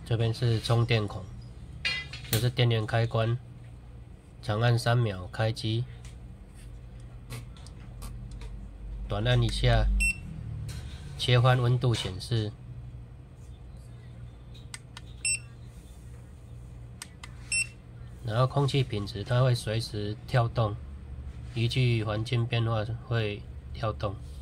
这边是充电孔，这是电源开关，长按3秒开机，短按一下切换温度显示，然后空气品质它会随时跳动，依据环境变化会跳动。